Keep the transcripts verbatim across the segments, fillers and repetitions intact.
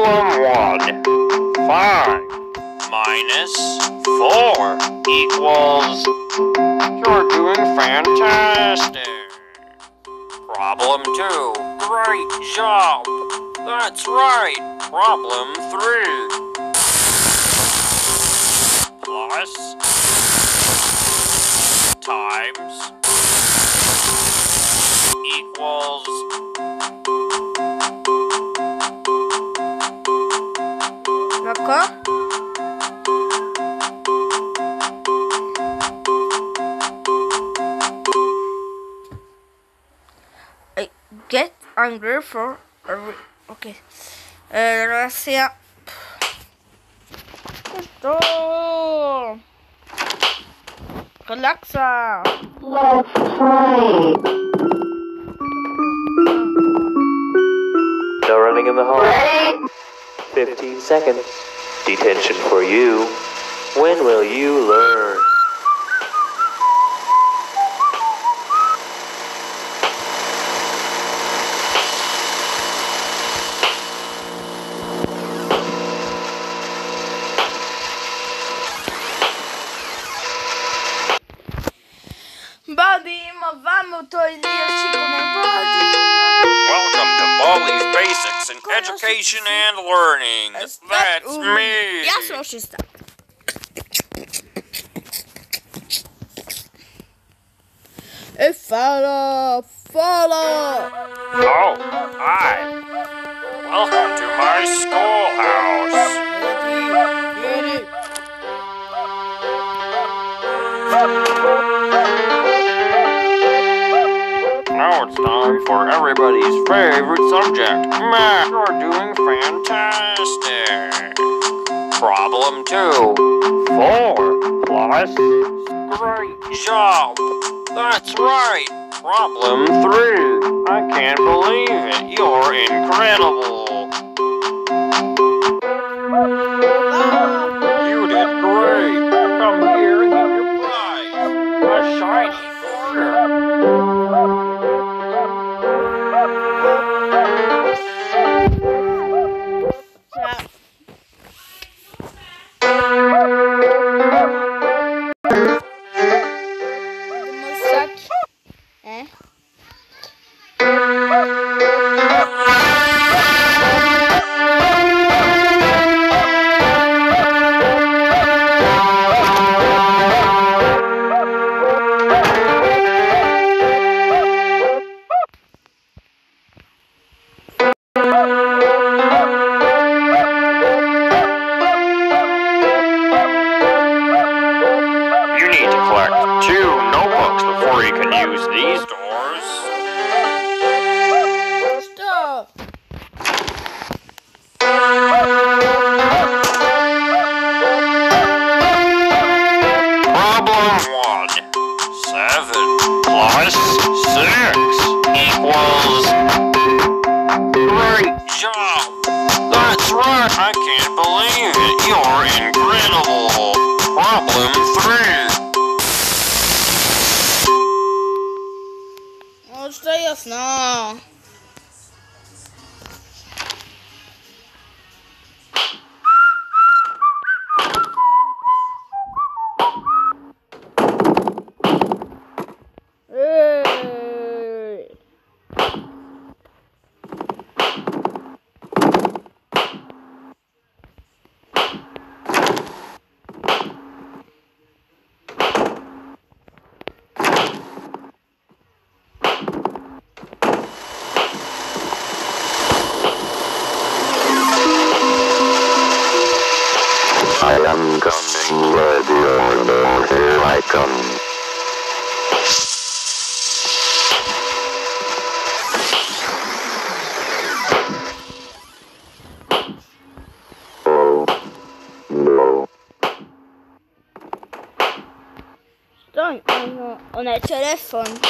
Problem one. five minus four equals... You're doing fantastic. Problem two. Great job. That's right. Problem three. Plus times equals... D'accord. I get angry for a re okay. Uh, gracias. Esto. Relaxa. Let's play. No running in the hall. Ready? fifteen seconds. Detention for you. When will you learn? Baldi, ma vamos togliere come Baldi. Welcome to Baldi's Basics in Education and Learning. That's me. Jasno ci sta. E fallo, fallo. Oh, hi. Welcome to my schoolhouse. Vieni, vieni. Now it's time for everybody's favorite subject, math. You're doing fantastic. Problem two. Four plus... Great job. That's right. Problem three. I can't believe it. You're incredible. You did great. Come here and get your prize. A shiny quarter. I can't believe it. You're incredible. Problem three. No, to jasno. I am coming, ready or no, here I come. Oh, no. Dai, on, on a il telefono.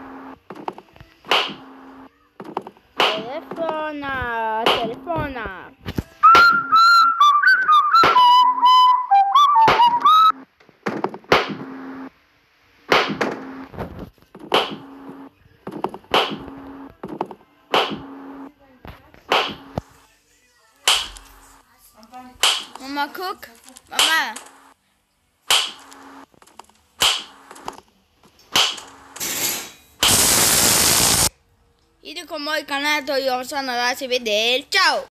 Telefona, telefona. Mamma cook. Mamma. Video con voi canale, io sono da si vede. Ciao.